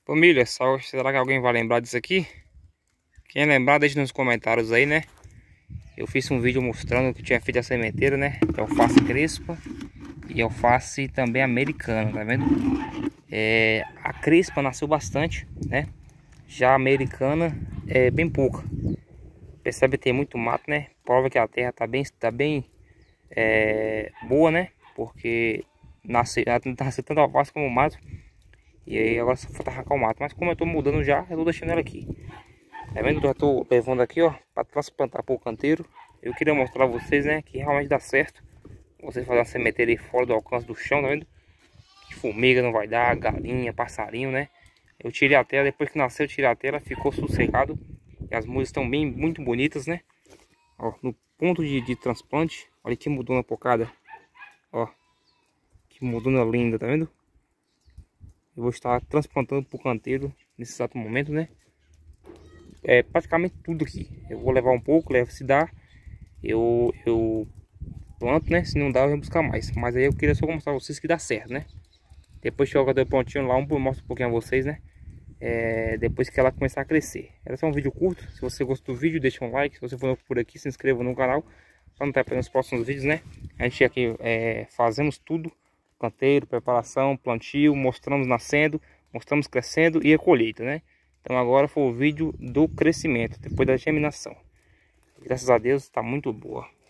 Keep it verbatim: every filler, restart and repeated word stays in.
Família, só será que alguém vai lembrar disso aqui? Quem lembrar, deixa nos comentários aí, né? Eu fiz um vídeo mostrando que tinha feito a sementeira, né? De alface crespa e alface também americana, tá vendo? É, a crespa nasceu bastante, né? Já a americana é bem pouca. Percebe que tem muito mato, né? Prova que a terra tá bem, tá bem é, boa, né? Porque nasce, nasce tanto alface como mato. E aí agora só falta arrancar o mato. Mas como eu tô mudando já, eu tô deixando ela aqui. Tá vendo? Eu já tô levando aqui, ó, para transplantar pro canteiro. Eu queria mostrar a vocês, né, que realmente dá certo. Vocês fazem uma sementeira aí fora do alcance do chão, tá vendo? Que formiga não vai dar, galinha, passarinho, né? Eu tirei a tela, depois que nasceu eu tirei a tela, ficou sossegado. E as mudas estão bem, muito bonitas, né? Ó, no ponto de, de transplante, olha que mudona pocada. Ó, que mudona linda, tá vendo? Eu vou estar transplantando pro canteiro nesse exato momento, né? É praticamente tudo aqui. Eu vou levar um pouco, levo se dá. Eu, eu planto, né? Se não dá, eu vou buscar mais. Mas aí eu queria só mostrar a vocês que dá certo, né? Depois que eu dei prontinho lá, eu mostro um pouquinho a vocês, né? É, depois que ela começar a crescer. Era só um vídeo curto. Se você gostou do vídeo, deixa um like. Se você for novo por aqui, se inscreva no canal. Para não estar perdendo os próximos vídeos, né? A gente aqui é, fazemos tudo. Canteiro, preparação, plantio. Mostramos nascendo, mostramos crescendo e a colheita, né? Então agora foi o vídeo do crescimento, depois da germinação. Graças a Deus está muito boa.